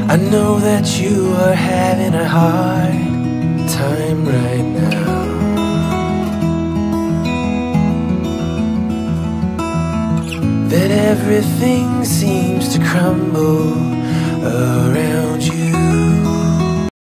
I know that you are having a hard time right now. That everything seems to crumble around you.